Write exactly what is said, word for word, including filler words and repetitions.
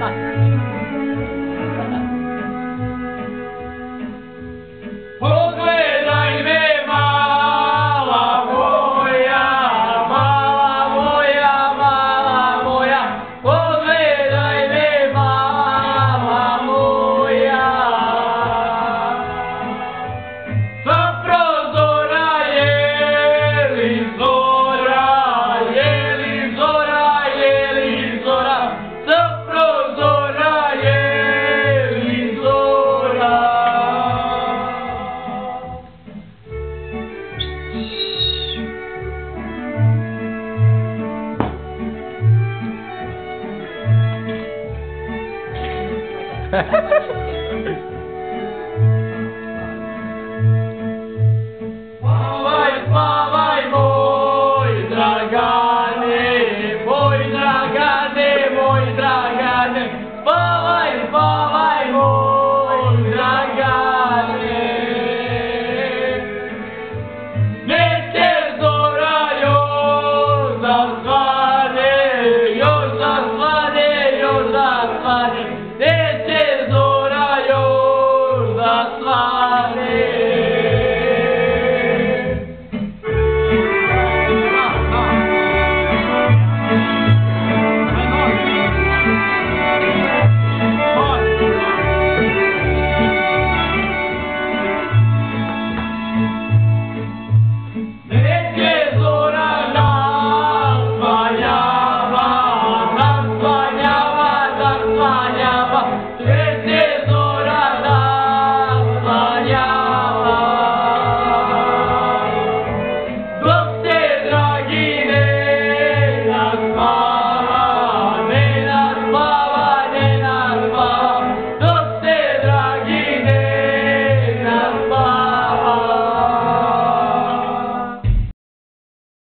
Pogledaj me, mala moja, mala moja, mala moja, pogledaj me, mala moja. Sa prozora je li zora, je li zora, je li zora, sa prozora je li zora. Ha ha ha!